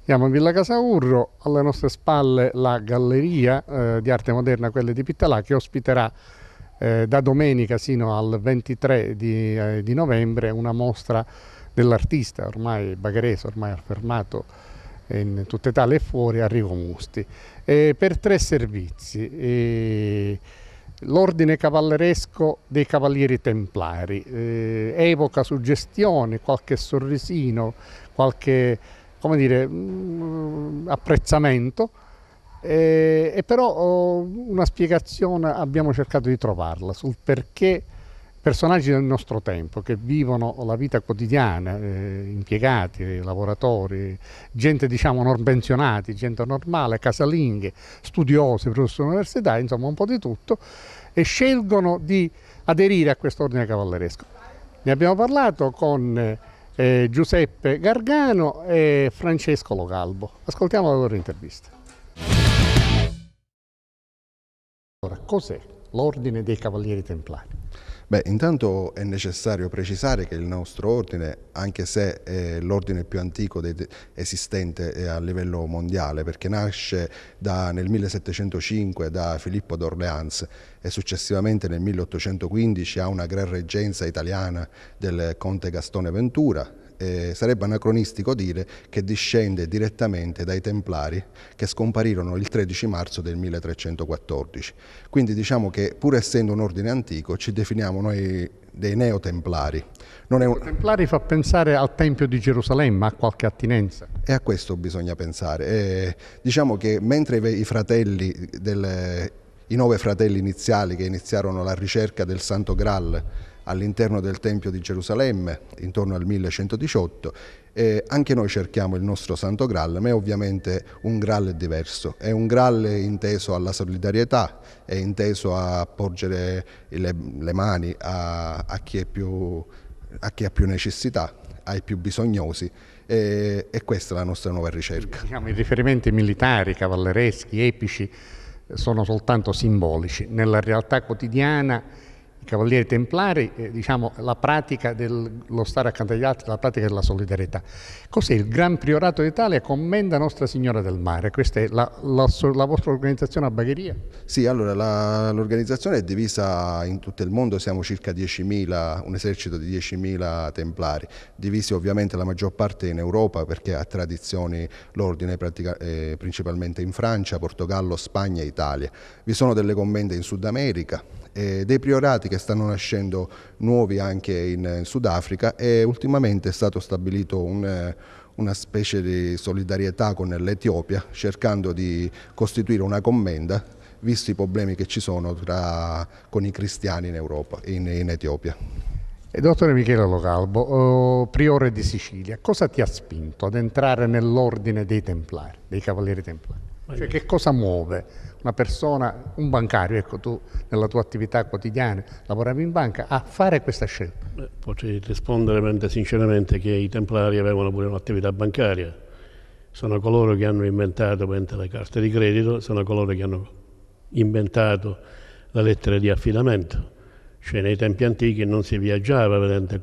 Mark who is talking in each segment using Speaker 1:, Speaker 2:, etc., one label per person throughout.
Speaker 1: Siamo in Villa Casaurro, alle nostre spalle la galleria di arte moderna, quella di Pittalà, che ospiterà da domenica sino al 23 di novembre una mostra dell'artista ormai bagherese, ormai affermato in tutta Italia e fuori, Arrigo Musti, per tre servizi. L'ordine cavalleresco dei Cavalieri Templari evoca suggestioni, qualche sorrisino, qualche, come dire, apprezzamento, e però una spiegazione abbiamo cercato di trovarla sul perché personaggi del nostro tempo che vivono la vita quotidiana, impiegati, lavoratori, gente diciamo non pensionati, gente normale, casalinghe, studiosi, professori universitari, insomma un po' di tutto, e scelgono di aderire a quest'ordine cavalleresco. Ne abbiamo parlato con Giuseppe Gargano e Francesco Localbo. Ascoltiamo la loro intervista. Allora, cos'è l'Ordine dei Cavalieri Templari?
Speaker 2: Beh, intanto è necessario precisare che il nostro ordine, anche se è l'ordine più antico esistente a livello mondiale, perché nasce nel 1705 da Filippo d'Orléans e successivamente nel 1815 ha una gran reggenza italiana del conte Gastone Ventura. Sarebbe anacronistico dire che discende direttamente dai Templari che scomparirono il 13 marzo del 1314. Quindi diciamo che pur essendo un ordine antico ci definiamo noi dei neotemplari.
Speaker 1: Templari fa pensare al Tempio di Gerusalemme, ha qualche attinenza?
Speaker 2: E a questo bisogna pensare. Diciamo che mentre i 9 fratelli iniziali che iniziarono la ricerca del Santo Graal all'interno del Tempio di Gerusalemme intorno al 1118, anche noi cerchiamo il nostro Santo Graal, ma è ovviamente un Graal diverso, è un Graal inteso alla solidarietà, è inteso a porgere le mani a chi ha più necessità, ai più bisognosi, e questa è la nostra nuova ricerca.
Speaker 1: Diciamo, i riferimenti militari, cavallereschi, epici sono soltanto simbolici. Nella realtà quotidiana i Cavalieri Templari, diciamo, la pratica dello stare accanto agli altri, la pratica della solidarietà. Cos'è il Gran Priorato d'Italia? Commenda Nostra Signora del Mare. Questa è la vostra organizzazione a Bagheria?
Speaker 2: Sì, allora l'organizzazione è divisa in tutto il mondo, siamo circa 10.000, un esercito di 10.000 templari, divisi ovviamente la maggior parte in Europa perché ha tradizioni l'ordine principalmente in Francia, Portogallo, Spagna e Italia. Vi sono delle commende in Sud America, dei priorati che stanno nascendo nuovi anche in Sudafrica, e ultimamente è stato stabilito una specie di solidarietà con l'Etiopia, cercando di costituire una commenda visti i problemi che ci sono con i cristiani in Europa, in Etiopia.
Speaker 1: Dottore Michele Localbo, priore di Sicilia, cosa ti ha spinto ad entrare nell'ordine dei Templari, dei Cavalieri Templari? Cioè, che cosa muove una persona, un bancario, ecco, tu nella tua attività quotidiana lavoravi in banca, a fare questa scelta?
Speaker 3: Potrei rispondere sinceramente che i Templari avevano pure un'attività bancaria. Sono coloro che hanno inventato le carte di credito, sono coloro che hanno inventato la lettera di affidamento. Cioè nei tempi antichi non si viaggiava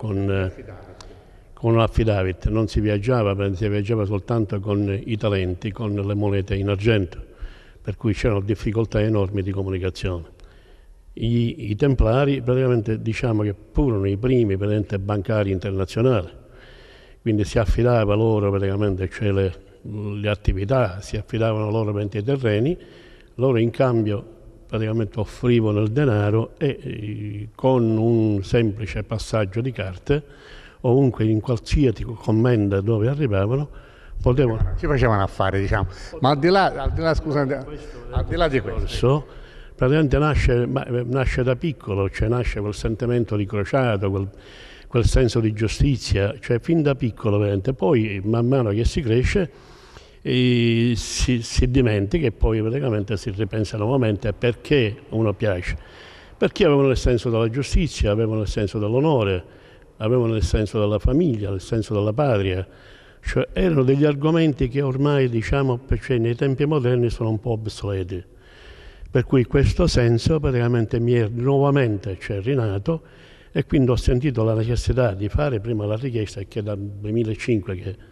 Speaker 3: con l'affidavit, non si viaggiava soltanto con i talenti, con le monete in argento, per cui c'erano difficoltà enormi di comunicazione. I Templari praticamente diciamo che furono i primi bancari internazionali, quindi si affidava loro praticamente, cioè le attività, si affidavano loro i terreni, loro in cambio praticamente offrivano il denaro e con un semplice passaggio di carte, ovunque in qualsiasi commenda dove arrivavano, potevano...
Speaker 1: Ci facevano affari, diciamo. Ma al di là, scusate, al di là di questo,
Speaker 3: praticamente nasce da piccolo, cioè nasce quel sentimento di crociato, quel senso di giustizia, cioè fin da piccolo veramente. Poi man mano che si cresce si dimentica e poi praticamente si ripensa nuovamente perché uno piace. Perché avevano il senso della giustizia, avevano il senso dell'onore, avevano il senso della famiglia, il senso della patria. Cioè erano degli argomenti che ormai diciamo cioè, nei tempi moderni sono un po' obsoleti. Per cui questo senso praticamente mi è nuovamente rinato, e quindi ho sentito la necessità di fare prima la richiesta, che è dal 2005 che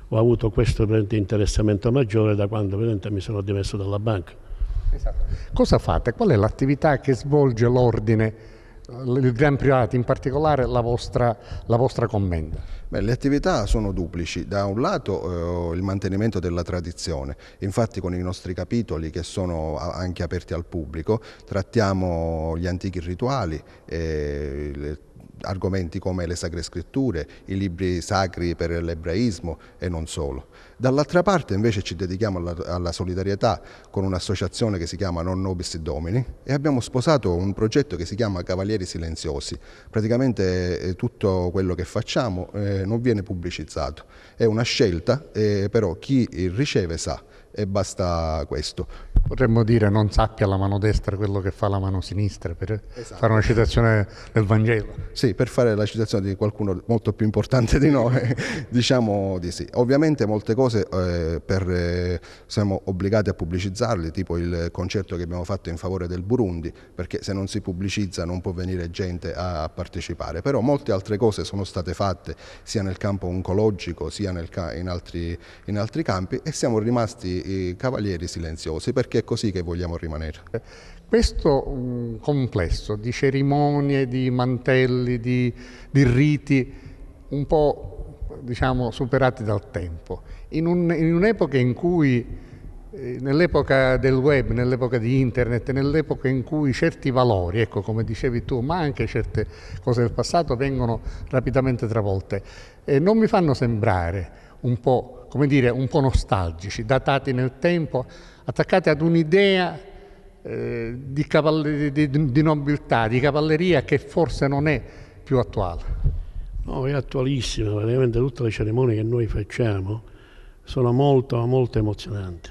Speaker 3: ho avuto questo interessamento maggiore da quando mi sono dimesso dalla banca.
Speaker 1: Esatto. Cosa fate? Qual è l'attività che svolge l'ordine, il Gran Priorato, in particolare la vostra commenda?
Speaker 2: Beh, le attività sono duplici. Da un lato il mantenimento della tradizione, infatti con i nostri capitoli che sono anche aperti al pubblico trattiamo gli antichi rituali, argomenti come le Sacre Scritture, i libri sacri per l'ebraismo e non solo. Dall'altra parte invece ci dedichiamo alla solidarietà con un'associazione che si chiama Non Nobis Domini e abbiamo sposato un progetto che si chiama Cavalieri Silenziosi. Praticamente tutto quello che facciamo non viene pubblicizzato, è una scelta, però chi riceve sa e basta questo.
Speaker 1: Potremmo dire non sappia la mano destra quello che fa la mano sinistra, per fare una citazione del Vangelo.
Speaker 2: Sì, per fare la citazione di qualcuno molto più importante di noi, diciamo di sì. Ovviamente molte cose siamo obbligati a pubblicizzarle, tipo il concerto che abbiamo fatto in favore del Burundi, perché se non si pubblicizza non può venire gente a partecipare, però molte altre cose sono state fatte sia nel campo oncologico sia in altri campi e siamo rimasti cavalieri silenziosi perché è così che vogliamo rimanere.
Speaker 1: Questo complesso di cerimonie, di mantelli, di riti un po' diciamo superati dal tempo, in un'epoca in cui, nell'epoca del web, nell'epoca di internet, nell'epoca in cui certi valori, ecco come dicevi tu, ma anche certe cose del passato vengono rapidamente travolte, non mi fanno sembrare un po', come dire, un po' nostalgici, datati nel tempo, attaccati ad un'idea di nobiltà, di cavalleria che forse non è più attuale.
Speaker 3: No, è attualissima, praticamente tutte le cerimonie che noi facciamo sono molto, molto emozionanti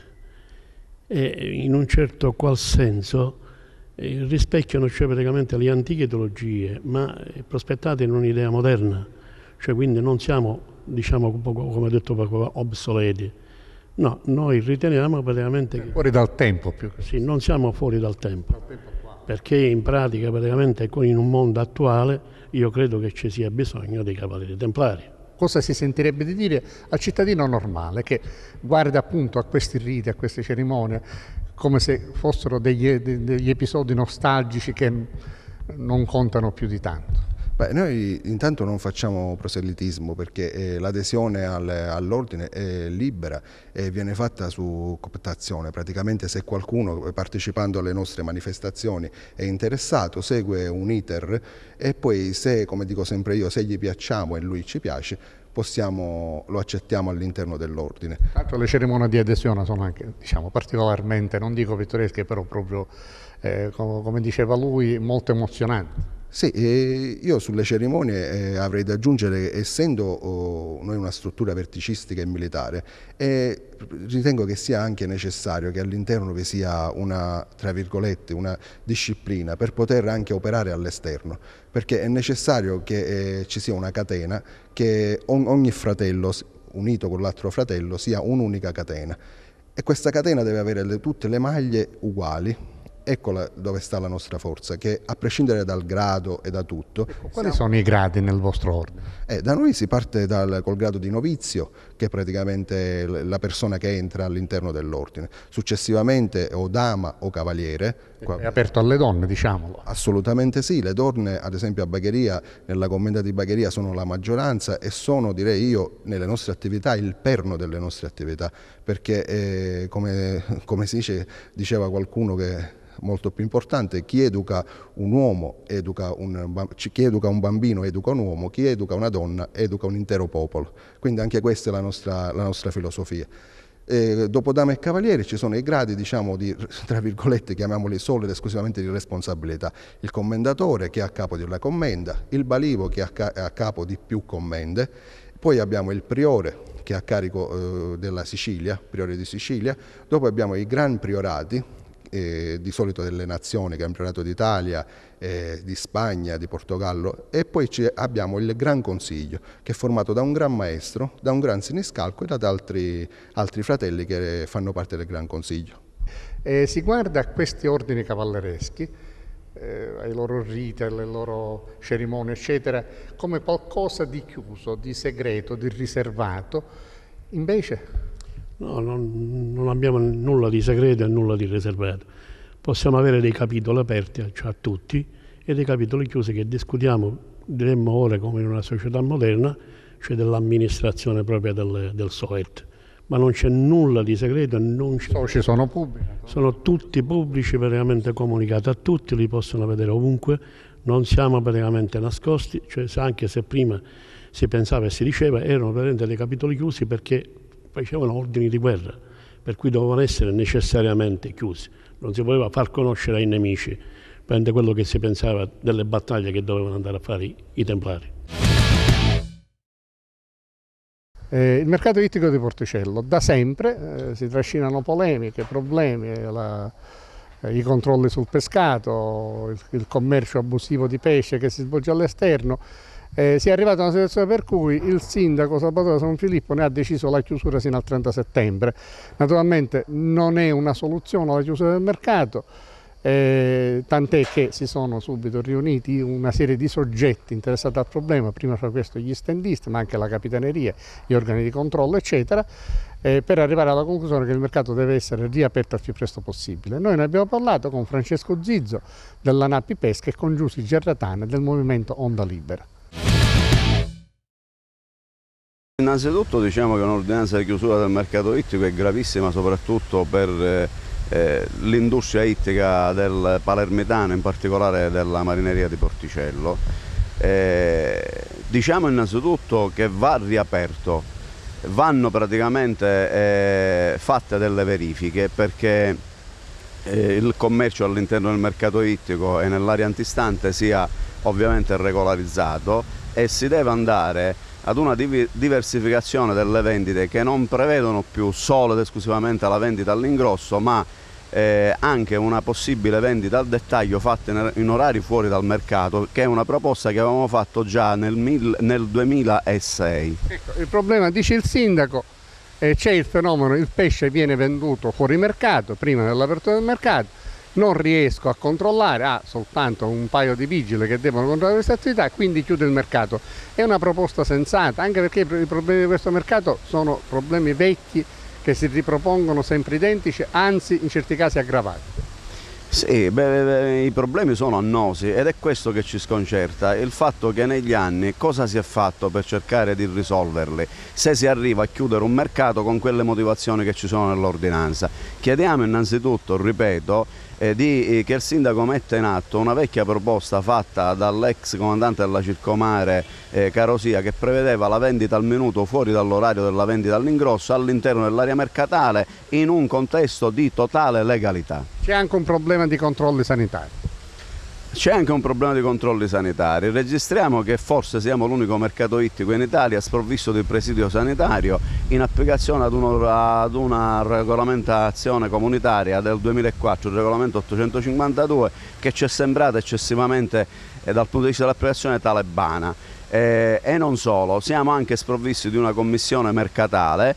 Speaker 3: e in un certo qual senso rispecchiano cioè praticamente le antiche ideologie, ma prospettate in un'idea moderna, cioè quindi non siamo, diciamo, un po' come ho detto poco, obsoleti. No, noi riteniamo praticamente che...
Speaker 1: Fuori dal tempo più che...
Speaker 3: Sì, non siamo fuori dal tempo, perché in pratica praticamente in un mondo attuale io credo che ci sia bisogno dei Cavalieri Templari.
Speaker 1: Cosa si sentirebbe di dire al cittadino normale che guarda appunto a questi riti, a queste cerimonie, come se fossero degli episodi nostalgici che non contano più di tanto?
Speaker 2: Beh, noi intanto non facciamo proselitismo perché l'adesione all'ordine è libera e viene fatta su cooptazione. Praticamente se qualcuno partecipando alle nostre manifestazioni è interessato, segue un iter e poi se, come dico sempre io, se gli piacciamo e lui ci piace, lo accettiamo all'interno dell'ordine.
Speaker 1: Tanto le cerimonie di adesione sono anche, diciamo, particolarmente, non dico pittoresche, però proprio, come diceva lui, molto emozionanti.
Speaker 2: Sì, io sulle cerimonie avrei da aggiungere, essendo noi una struttura verticistica e militare, ritengo che sia anche necessario che all'interno vi sia una, tra virgolette, una disciplina per poter anche operare all'esterno, perché è necessario che ci sia una catena, che ogni fratello unito con l'altro fratello sia un'unica catena e questa catena deve avere tutte le maglie uguali. Ecco dove sta la nostra forza, che a prescindere dal grado e da tutto...
Speaker 1: Quali sono i gradi nel vostro ordine?
Speaker 2: Da noi si parte col grado di novizio, che è praticamente la persona che entra all'interno dell'ordine. Successivamente o dama o cavaliere.
Speaker 1: È aperto alle donne, diciamolo.
Speaker 2: Assolutamente sì, le donne ad esempio a Bagheria, nella commenda di Bagheria sono la maggioranza e sono, direi io, nelle nostre attività il perno delle nostre attività, perché come si diceva qualcuno che... molto più importante, chi educa un uomo chi educa un bambino educa un uomo, chi educa una donna educa un intero popolo, quindi anche questa è la nostra filosofia. Dopo dame e cavalieri ci sono i gradi, diciamo, tra virgolette, chiamiamoli solo ed esclusivamente di responsabilità. Il commendatore che è a capo di una commenda, il balivo che è a capo di più commende, poi abbiamo il priore che è a carico della Sicilia, priore di Sicilia, dopo abbiamo i gran priorati, di solito delle nazioni, Gran Priorato d'Italia, di Spagna, di Portogallo, e poi abbiamo il Gran Consiglio che è formato da un Gran Maestro, da un Gran Siniscalco e da altri fratelli che fanno parte del Gran Consiglio.
Speaker 1: Si guarda a questi ordini cavallereschi, ai loro riti, alle loro cerimonie, eccetera, come qualcosa di chiuso, di segreto, di riservato, Invece?
Speaker 3: No, non abbiamo nulla di segreto e nulla di riservato. Possiamo avere dei capitoli aperti a tutti e dei capitoli chiusi che discutiamo, diremmo ora come in una società moderna, cioè dell'amministrazione propria del SOET. Ma non c'è nulla di segreto,
Speaker 1: Soci sono pubblici.
Speaker 3: Sono tutti pubblici, praticamente comunicati a tutti, li possono vedere ovunque, non siamo praticamente nascosti, cioè anche se prima si pensava e si diceva, erano praticamente dei capitoli chiusi perché facevano ordini di guerra, per cui dovevano essere necessariamente chiusi. Non si poteva far conoscere ai nemici quello che si pensava delle battaglie che dovevano andare a fare i Templari.
Speaker 1: Il mercato ittico di Porticello, da sempre si trascinano polemiche, problemi, i controlli sul pescato, il commercio abusivo di pesce che si svolge all'esterno. Si è arrivato a una situazione per cui il sindaco Salvatore Sanfilippo ne ha deciso la chiusura sino al 30 settembre. Naturalmente non è una soluzione alla chiusura del mercato, tant'è che si sono subito riuniti una serie di soggetti interessati al problema, prima fra questo gli stendisti, ma anche la capitaneria, gli organi di controllo, eccetera, per arrivare alla conclusione che il mercato deve essere riaperto al più presto possibile. Noi ne abbiamo parlato con Francesco Zizzo della NAPI Pesca e con Giussi Gerratana del movimento Onda Libera.
Speaker 4: Innanzitutto diciamo che un'ordinanza di chiusura del mercato ittico è gravissima soprattutto per l'industria ittica del palermitano, in particolare della marineria di Porticello. Diciamo innanzitutto che va riaperto, vanno praticamente fatte delle verifiche perché il commercio all'interno del mercato ittico e nell'area antistante sia ovviamente regolarizzato e si deve andare ad una diversificazione delle vendite che non prevedono più solo ed esclusivamente la vendita all'ingrosso, ma anche una possibile vendita al dettaglio fatta in orari fuori dal mercato, che è una proposta che avevamo fatto già nel 2006.
Speaker 1: Ecco, il problema, dice il sindaco, c'è il fenomeno, il pesce viene venduto fuori mercato, prima dell'apertura del mercato, non riesco a controllare, ha soltanto un paio di vigili che devono controllare queste attività, quindi chiude il mercato. È una proposta sensata, anche perché i problemi di questo mercato sono problemi vecchi che si ripropongono sempre identici, anzi in certi casi aggravati.
Speaker 4: Sì, i problemi sono annosi ed è questo che ci sconcerta, il fatto che negli anni cosa si è fatto per cercare di risolverli, se si arriva a chiudere un mercato con quelle motivazioni che ci sono nell'ordinanza. Chiediamo innanzitutto, ripeto, che il sindaco metta in atto una vecchia proposta fatta dall'ex comandante della Circomare Carosia, che prevedeva la vendita al minuto fuori dall'orario della vendita all'ingrosso all'interno dell'area mercatale in un contesto di totale legalità.
Speaker 1: C'è anche un problema di controlli sanitari.
Speaker 4: C'è anche un problema di controlli sanitari. Registriamo che forse siamo l'unico mercato ittico in Italia sprovvisto di presidio sanitario in applicazione ad una regolamentazione comunitaria del 2004, il regolamento 852, che ci è sembrata eccessivamente dal punto di vista dell'applicazione talebana. E non solo, siamo anche sprovvisti di una commissione mercatale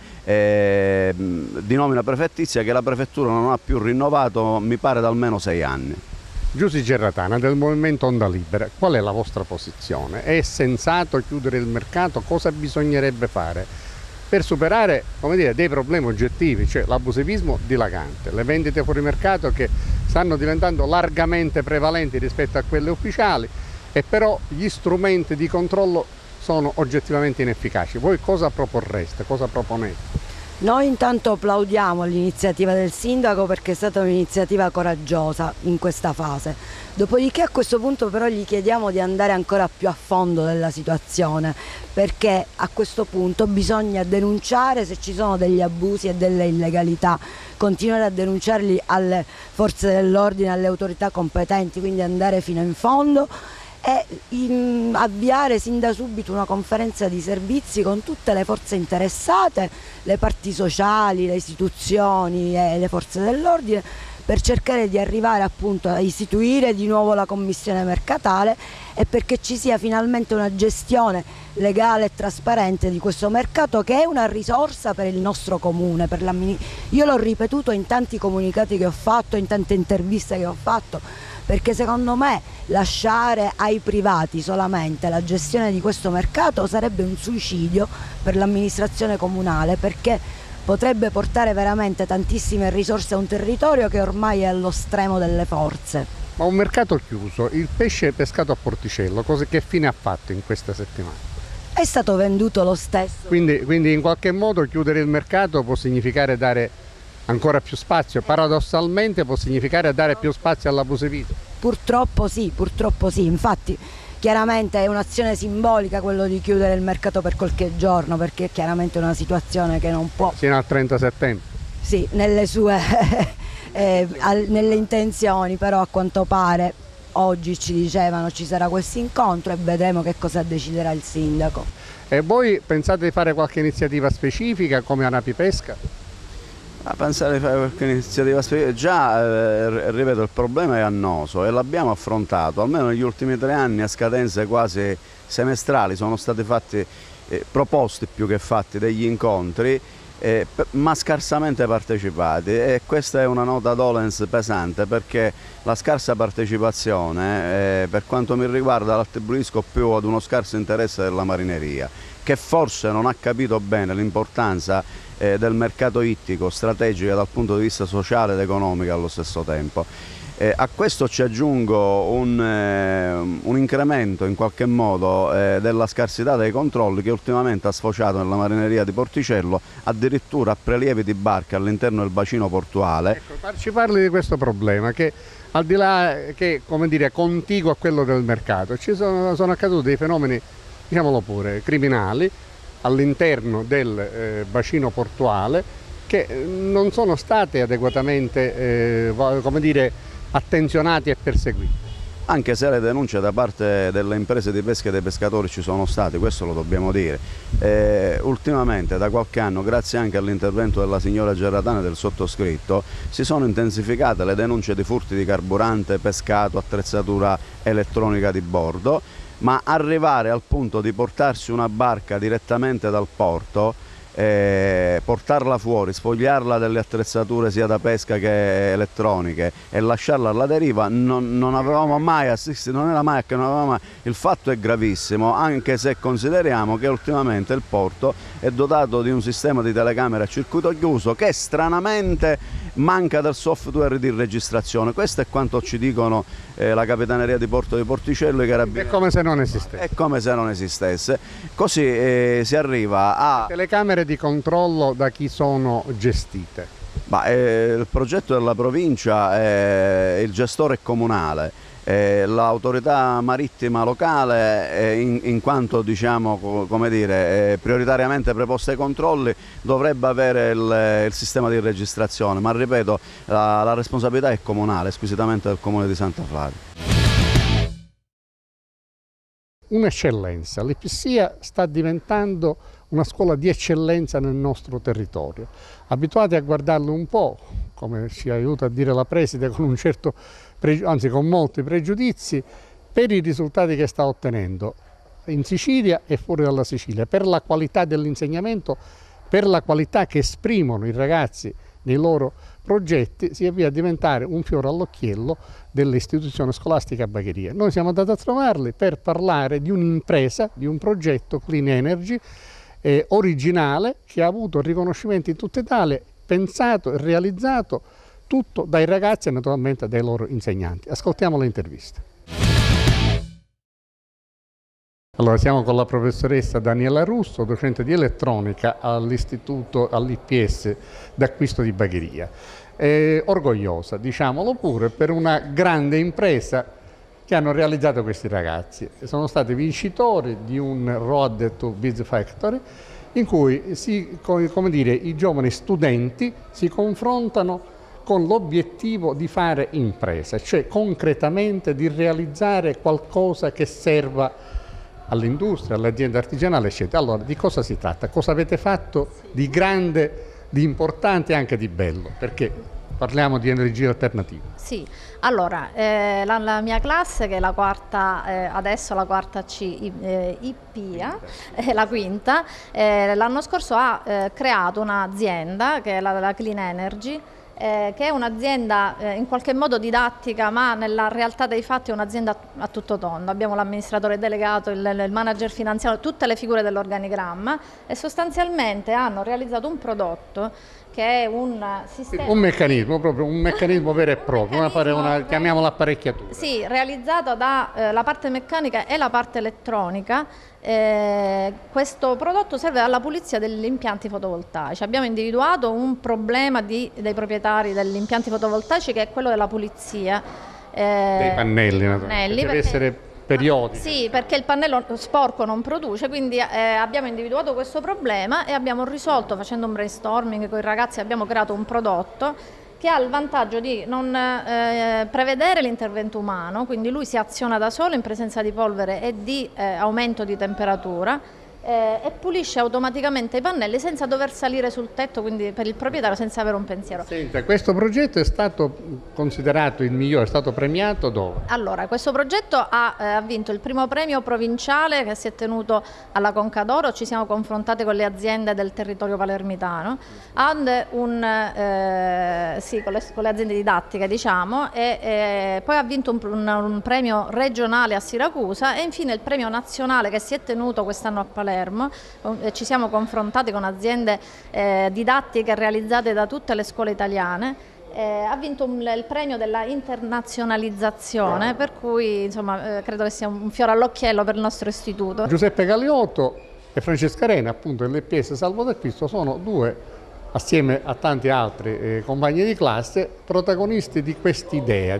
Speaker 4: di nomina prefettizia che la prefettura non ha più rinnovato, mi pare, da almeno 6 anni.
Speaker 1: Giussi Gerratana del movimento Onda Libera, qual è la vostra posizione? È sensato chiudere il mercato? Cosa bisognerebbe fare per superare, come dire, dei problemi oggettivi, cioè l'abusivismo dilagante, le vendite fuori mercato che stanno diventando largamente prevalenti rispetto a quelle ufficiali e però gli strumenti di controllo sono oggettivamente inefficaci. Voi cosa proporreste, cosa proponete?
Speaker 5: Noi intanto plaudiamo l'iniziativa del sindaco perché è stata un'iniziativa coraggiosa in questa fase. Dopodiché a questo punto però gli chiediamo di andare ancora più a fondo della situazione, perché a questo punto bisogna denunciare se ci sono degli abusi e delle illegalità, continuare a denunciarli alle forze dell'ordine, alle autorità competenti, quindi andare fino in fondo e avviare sin da subito una conferenza di servizi con tutte le forze interessate, le parti sociali, le istituzioni e le forze dell'ordine, per cercare di arrivare appunto a istituire di nuovo la commissione mercatale e perché ci sia finalmente una gestione legale e trasparente di questo mercato, che è una risorsa per il nostro comune. Io l'ho ripetuto in tanti comunicati che ho fatto, in tante interviste che ho fatto. perché secondo me lasciare ai privati solamente la gestione di questo mercato sarebbe un suicidio per l'amministrazione comunale, perché potrebbe portare veramente tantissime risorse a un territorio che ormai è allo stremo delle forze.
Speaker 1: Ma un mercato chiuso, il pesce pescato a Porticello, che fine ha fatto in questa settimana?
Speaker 5: È stato venduto lo stesso.
Speaker 1: Quindi in qualche modo chiudere il mercato può significare dare ancora più spazio, paradossalmente può significare dare più spazio all'abusività.
Speaker 5: Purtroppo sì, infatti chiaramente è un'azione simbolica quello di chiudere il mercato per qualche giorno, perché è chiaramente una situazione che non può...
Speaker 1: Fino al 30 settembre?
Speaker 5: Sì, nelle sue nelle intenzioni, però a quanto pare oggi ci dicevano ci sarà questo incontro e vedremo che cosa deciderà il sindaco.
Speaker 1: E voi pensate di fare qualche iniziativa specifica come Anapi Pesca?
Speaker 4: A pensare di fare qualche iniziativa specifica, già ripeto, il problema è annoso e l'abbiamo affrontato, almeno negli ultimi 3 anni a scadenze quasi semestrali sono stati fatti, proposti più che fatti degli incontri, ma scarsamente partecipati, e questa è una nota dolens pesante, perché la scarsa partecipazione per quanto mi riguarda l'attribuisco più ad uno scarso interesse della marineria, che forse non ha capito bene l'importanza del mercato ittico, strategica dal punto di vista sociale ed economico allo stesso tempo. A questo ci aggiungo un incremento in qualche modo della scarsità dei controlli, che ultimamente ha sfociato nella marineria di Porticello addirittura a prelievi di barche all'interno del bacino portuale.
Speaker 1: Ecco, ci parli di questo problema che al di là che, come dire, contiguo a quello del mercato, sono accaduti dei fenomeni, diciamolo pure, criminali all'interno del bacino portuale che non sono state adeguatamente come dire, attenzionati e perseguiti.
Speaker 4: Anche se le denunce da parte delle imprese di pesca e dei pescatori ci sono state, questo lo dobbiamo dire. Ultimamente, da qualche anno, grazie anche all'intervento della signora Gerratana e del sottoscritto, si sono intensificate le denunce di furti di carburante, pescato, attrezzatura elettronica di bordo, ma arrivare al punto di portarsi una barca direttamente dal porto, portarla fuori, sfogliarla delle attrezzature sia da pesca che elettroniche e lasciarla alla deriva, non avevamo mai assistito, non era mai che non avevamo mai. Il fatto è gravissimo, anche se consideriamo che ultimamente il porto è dotato di un sistema di telecamere a circuito chiuso che stranamente manca del software di registrazione. Questo è quanto ci dicono la Capitaneria di Porto di Porticello e i Carabinieri.
Speaker 1: È come se non esistesse.
Speaker 4: È come se non esistesse. Così si arriva a...
Speaker 1: Telecamere di controllo da chi sono gestite?
Speaker 4: Il progetto della provincia, il gestore è comunale, l'autorità marittima locale, in quanto diciamo, come dire, prioritariamente preposta ai controlli, dovrebbe avere il sistema di registrazione, ma ripeto, la responsabilità è comunale, squisitamente del comune di Santa Flavia.
Speaker 1: Un'eccellenza, l'Ipsia sta diventando una scuola di eccellenza nel nostro territorio. Abituati a guardarlo un po', come ci aiuta a dire la preside, con un certo anzi con molti pregiudizi, per i risultati che sta ottenendo in Sicilia e fuori dalla Sicilia, per la qualità dell'insegnamento, per la qualità che esprimono i ragazzi nei loro progetti, si avvia a diventare un fiore all'occhiello dell'istituzione scolastica Bagheria. Noi siamo andati a trovarli per parlare di un'impresa, di un progetto Clean Energy originale, che ha avuto riconoscimenti in tutta Italia, pensato e realizzato tutto dai ragazzi e naturalmente dai loro insegnanti. Ascoltiamo le interviste. Allora, siamo con la professoressa Daniela Russo, docente di elettronica all'istituto, all'IPS d'Acquisto di Bagheria. Orgogliosa, diciamolo pure, per una grande impresa che hanno realizzato questi ragazzi. Sono stati vincitori di un Road to Biz Factory in cui come dire, i giovani studenti si confrontano con l'obiettivo di fare impresa, cioè concretamente di realizzare qualcosa che serva all'industria, all'azienda artigianale, eccetera. Allora, di cosa si tratta? Cosa avete fatto di grande, di importante e anche di bello? Perché parliamo di energie alternative.
Speaker 6: Sì, allora, la mia classe, che è la quarta, adesso la quarta C, IPIA, la quinta, l'anno scorso ha creato un'azienda che è la Clean Energy, che è un'azienda in qualche modo didattica, ma nella realtà dei fatti è un'azienda a tutto tondo. Abbiamo l'amministratore delegato, il manager finanziario, tutte le figure dell'organigramma, e sostanzialmente hanno realizzato un prodotto che è un sistema...
Speaker 1: Un meccanismo, proprio un meccanismo vero e proprio, chiamiamola apparecchiatura.
Speaker 6: Sì, realizzato dalla parte meccanica e la parte elettronica. Questo prodotto serve alla pulizia degli impianti fotovoltaici. Abbiamo individuato un problema dei proprietari degli impianti fotovoltaici, che è quello della pulizia
Speaker 1: dei pannelli, naturalmente. Deve essere periodico.
Speaker 6: Sì, perché il pannello sporco non produce, quindi abbiamo individuato questo problema e abbiamo risolto, facendo un brainstorming con i ragazzi, abbiamo creato un prodotto che ha il vantaggio di non prevedere l'intervento umano, quindi lui si aziona da solo in presenza di polvere e di aumento di temperatura, e pulisce automaticamente i pannelli senza dover salire sul tetto, quindi per il proprietario senza avere un pensiero.
Speaker 1: Senta, questo progetto è stato considerato il migliore, è stato premiato dove?
Speaker 6: Allora, questo progetto ha vinto il primo premio provinciale che si è tenuto alla Conca d'Oro. Ci siamo confrontati con le aziende del territorio palermitano, con le aziende didattiche, diciamo, e poi ha vinto un premio regionale a Siracusa, e infine il premio nazionale che si è tenuto quest'anno a Palermo. Ci siamo confrontati con aziende didattiche realizzate da tutte le scuole italiane. Ha vinto il premio della internazionalizzazione, per cui insomma, credo che sia un fiore all'occhiello per il nostro istituto.
Speaker 1: Giuseppe Galeotto e Francesca Rena, appunto, dell'EPS Salvo del Cristo, sono due, assieme a tanti altri compagni di classe, protagonisti di quest'idea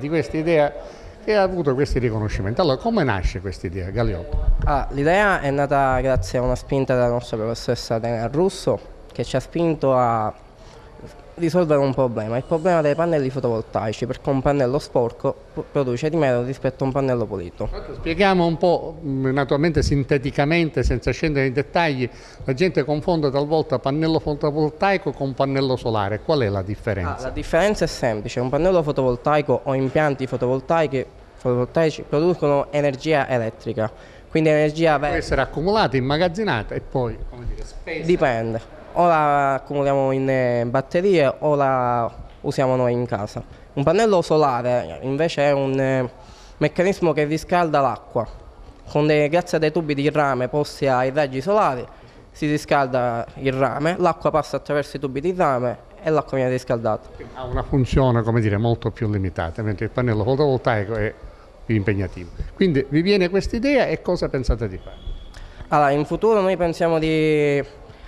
Speaker 1: che ha avuto questi riconoscimenti. Allora, come nasce questa idea, Galeotto?
Speaker 7: L'idea è nata grazie a una spinta della nostra professoressa Tena Russo, che ci ha spinto a risolvere un problema, il problema dei pannelli fotovoltaici, perché un pannello sporco produce di meno rispetto a un pannello pulito.
Speaker 1: Spieghiamo un po', naturalmente sinteticamente, senza scendere nei dettagli. La gente confonde talvolta pannello fotovoltaico con pannello solare. Qual è la differenza?
Speaker 7: La differenza è semplice: un pannello fotovoltaico o impianti fotovoltaici producono energia elettrica, quindi energia
Speaker 1: può essere accumulata, immagazzinata e poi, come dire, spesa.
Speaker 7: Dipende. O la accumuliamo in batterie o la usiamo noi in casa. Un pannello solare invece è un meccanismo che riscalda l'acqua. Grazie a dei tubi di rame posti ai raggi solari si riscalda il rame, l'acqua passa attraverso i tubi di rame e l'acqua viene riscaldata.
Speaker 1: Ha una funzione, come dire, molto più limitata, mentre il pannello fotovoltaico è più impegnativo. Quindi vi viene questa idea e cosa pensate di fare?
Speaker 7: Allora, in futuro noi pensiamo di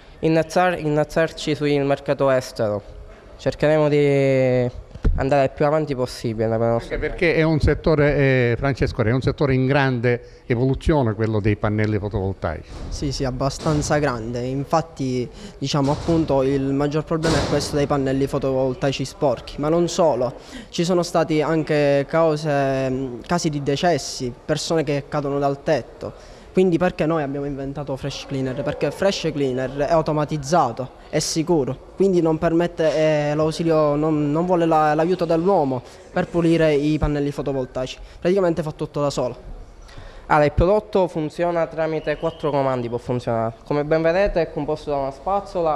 Speaker 7: innalzarci sul mercato estero. Cercheremo di andare il più avanti possibile.
Speaker 1: Anche perché è un settore, Francesco, è un settore in grande evoluzione, quello dei pannelli fotovoltaici.
Speaker 8: Sì, abbastanza grande. Infatti, diciamo, appunto, il maggior problema è questo dei pannelli fotovoltaici sporchi, ma non solo. Ci sono stati anche casi di decessi, persone che cadono dal tetto. Quindi perché noi abbiamo inventato Fresh Cleaner? Perché Fresh Cleaner è automatizzato, è sicuro, quindi non permette l'ausilio, non vuole l'aiuto dell'uomo per pulire i pannelli fotovoltaici. Praticamente fa tutto da solo.
Speaker 7: Allora, il prodotto funziona tramite 4 comandi, può funzionare. Come ben vedete è composto da una spazzola,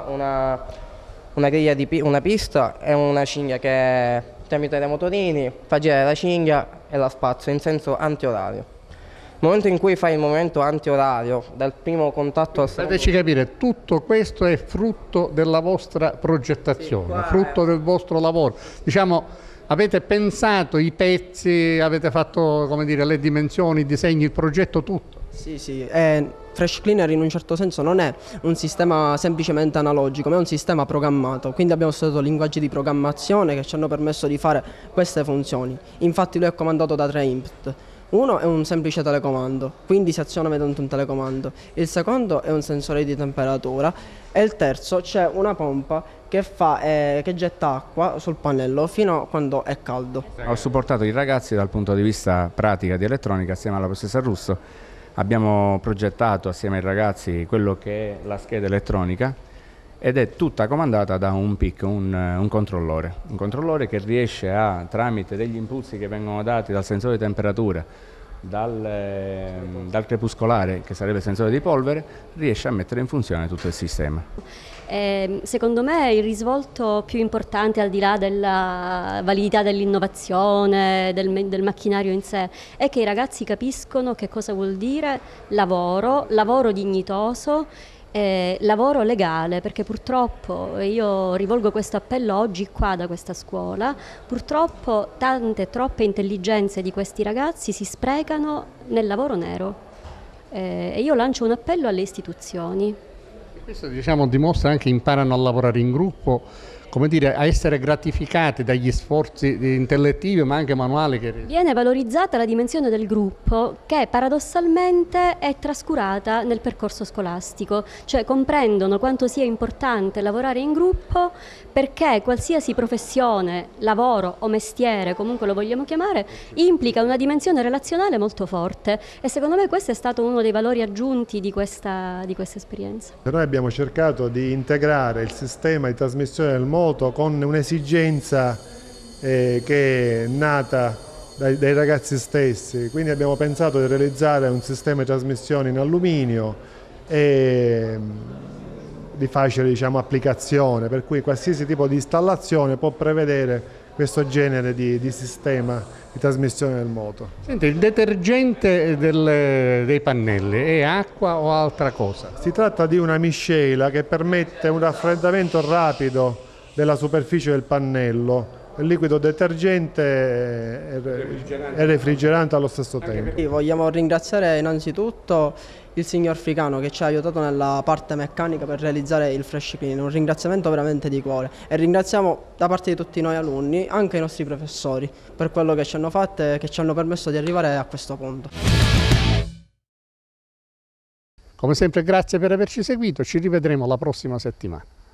Speaker 7: una griglia una pista e una cinghia che tramite dei motorini fa girare la cinghia e la spazzola in senso antiorario. Nel momento in cui fai il movimento antiorario dal primo contatto al secondo...
Speaker 1: Fateci capire, tutto questo è frutto della vostra progettazione, frutto del vostro lavoro. Diciamo, avete pensato i pezzi, avete fatto, come dire, le dimensioni, i disegni, il progetto, tutto?
Speaker 8: Sì. Fresh Cleaner in un certo senso non è un sistema semplicemente analogico, ma è un sistema programmato, quindi abbiamo studiato linguaggi di programmazione che ci hanno permesso di fare queste funzioni. Infatti lui è comandato da 3 input. Uno è un semplice telecomando, quindi si aziona mediante un telecomando. Il secondo è un sensore di temperatura e il terzo c'è una pompa che getta acqua sul pannello fino a quando è caldo.
Speaker 9: Ho supportato i ragazzi dal punto di vista pratica di elettronica assieme alla professoressa Russo. Abbiamo progettato assieme ai ragazzi quello che è la scheda elettronica ed è tutta comandata da un PIC, un controllore che riesce a, tramite degli impulsi che vengono dati dal sensore di temperatura, dal crepuscolare, che sarebbe il sensore di polvere, riesce a mettere in funzione tutto il sistema.
Speaker 10: Secondo me il risvolto più importante, al di là della validità dell'innovazione, del macchinario in sé, è che i ragazzi capiscono che cosa vuol dire lavoro dignitoso, lavoro legale, perché purtroppo, io rivolgo questo appello oggi qua da questa scuola, purtroppo troppe intelligenze di questi ragazzi si sprecano nel lavoro nero, e io lancio un appello alle istituzioni.
Speaker 1: Questo, diciamo, dimostra anche che imparano a lavorare in gruppo, come dire, a essere gratificati dagli sforzi intellettivi ma anche manuali.
Speaker 10: Viene valorizzata la dimensione del gruppo, che paradossalmente è trascurata nel percorso scolastico, cioè comprendono quanto sia importante lavorare in gruppo, perché qualsiasi professione, lavoro o mestiere, comunque lo vogliamo chiamare, implica una dimensione relazionale molto forte, e secondo me questo è stato uno dei valori aggiunti di questa esperienza.
Speaker 11: Noi abbiamo cercato di integrare il sistema di trasmissione del moto con un'esigenza che è nata dai ragazzi stessi, quindi abbiamo pensato di realizzare un sistema di trasmissione in alluminio e di facile, diciamo, applicazione, per cui qualsiasi tipo di installazione può prevedere questo genere di sistema di trasmissione del moto.
Speaker 1: Senti, il detergente dei pannelli è acqua o altra cosa?
Speaker 11: Si tratta di una miscela che permette un raffreddamento rapido della superficie del pannello. Il liquido detergente e refrigerante allo stesso tempo.
Speaker 8: Vogliamo ringraziare innanzitutto il signor Fricano, che ci ha aiutato nella parte meccanica per realizzare il Fresh Clean, un ringraziamento veramente di cuore, e ringraziamo da parte di tutti noi alunni anche i nostri professori per quello che ci hanno fatto e che ci hanno permesso di arrivare a questo punto.
Speaker 1: Come sempre, grazie per averci seguito, ci rivedremo la prossima settimana.